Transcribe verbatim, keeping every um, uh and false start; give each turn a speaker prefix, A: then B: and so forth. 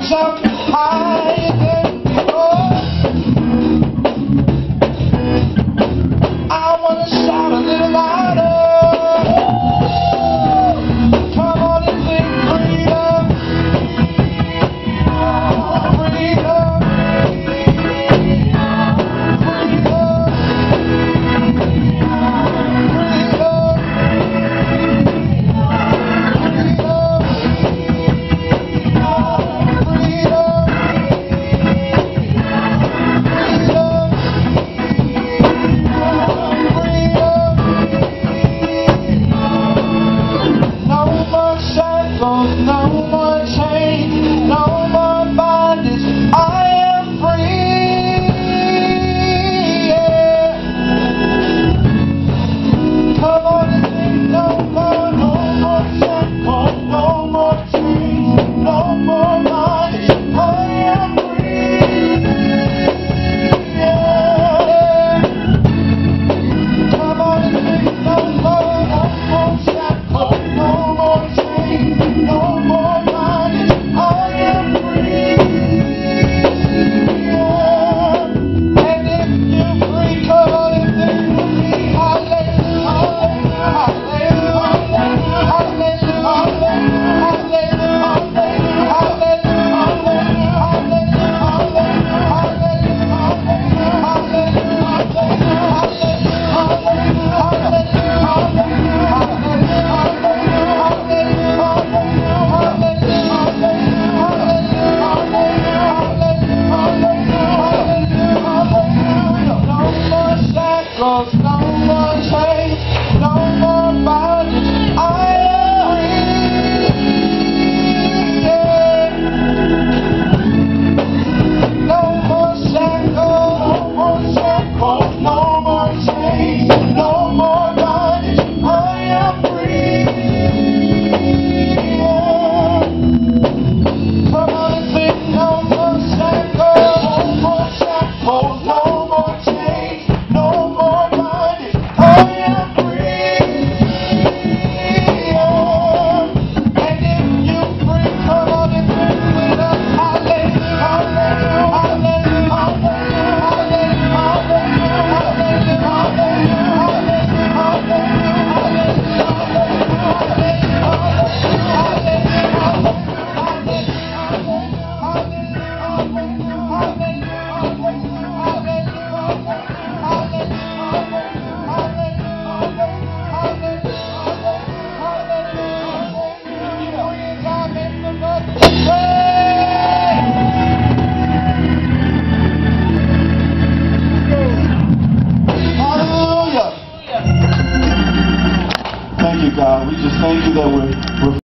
A: something higher than before. I wanna shout a little louder. Come on and sing freedom. Freedom. No more chains, no more bondage, I am free, yeah. Come on and sing, no more, no more shackles, no more chains, no more bondage, I am free, yeah. Come on and sing, no more, no more shackles, no more chains, no more bondage, I am free, yeah. And if you're free, come on and sing with me. Hallelujah, hallelujah, hallelujah, no more chains, no more bondage, I am free, yeah. No more shackles, no more shackles, no more chains, no more bondage, I am free, yeah. Come on and sing, no more shackles, no more shackles, no more chains, no more bondage, I am free, yeah. And if you're free, come on and sing with us. Hallelujah, hallelujah, hallelujah, Thank you, God. We just thank you that we're, we're